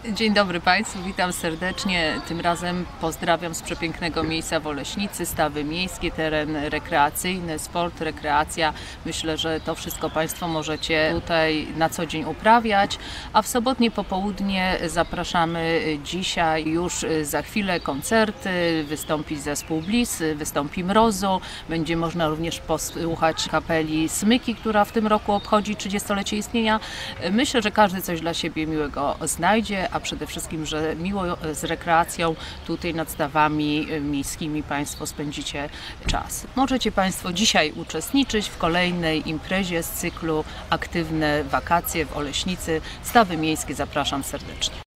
Dzień dobry Państwu, witam serdecznie. Tym razem pozdrawiam z przepięknego miejsca w Oleśnicy, stawy miejskie, teren rekreacyjny, sport, rekreacja. Myślę, że to wszystko Państwo możecie tutaj na co dzień uprawiać, a w sobotnie popołudnie zapraszamy dzisiaj już za chwilę koncerty, wystąpi zespół Bliss, wystąpi Mrozu, będzie można również posłuchać kapeli Smyki, która w tym roku obchodzi 30-lecie istnienia. Myślę, że każdy coś dla siebie miłego znajdzie, a przede wszystkim, że miło z rekreacją tutaj nad stawami miejskimi Państwo spędzicie czas. Możecie Państwo dzisiaj uczestniczyć w kolejnej imprezie z cyklu Aktywne wakacje w Oleśnicy. Stawy miejskie zapraszam serdecznie.